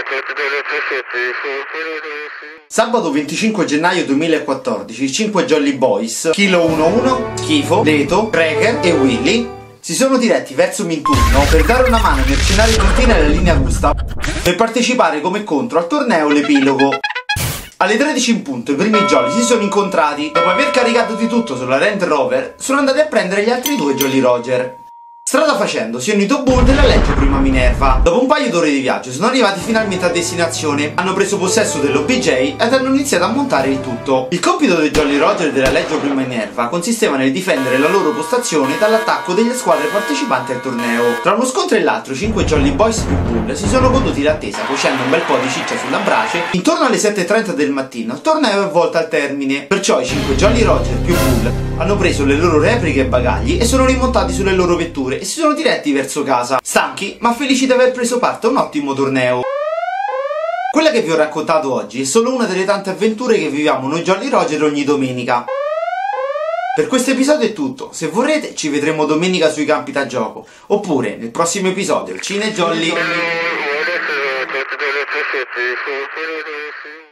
Sabato 25 gennaio 2014, 5 Jolly Boys, Kilo 11, Schifo, Leto, Cracker e Willy si sono diretti verso Minturno per dare una mano ai mercenari Cortina e alla linea Gusta per partecipare come contro al torneo L'Epilogo. Alle 13 in punto i primi Jolly si sono incontrati. Dopo aver caricato di tutto sulla Land Rover sono andati a prendere gli altri due Jolly Roger. Strada facendo si è unito Bull della Leggio Prima Minerva. Dopo un paio d'ore di viaggio sono arrivati finalmente a destinazione, hanno preso possesso dell'OBJ ed hanno iniziato a montare il tutto. Il compito dei Jolly Roger della Leggio Prima Minerva consisteva nel difendere la loro postazione dall'attacco delle squadre partecipanti al torneo. Tra uno scontro e l'altro 5 Jolly Boys più Bull si sono goduti l'attesa cuocendo un bel po' di ciccia sulla brace. Intorno alle 7:30 del mattino il torneo è volto al termine, perciò i 5 Jolly Roger più Bull hanno preso le loro repliche e bagagli e sono rimontati sulle loro vetture e si sono diretti verso casa, stanchi ma felici di aver preso parte a un ottimo torneo. Quella che vi ho raccontato oggi è solo una delle tante avventure che viviamo noi Jolly Roger ogni domenica. Per questo episodio è tutto, se vorrete ci vedremo domenica sui campi da gioco, oppure nel prossimo episodio il Cine Jolly.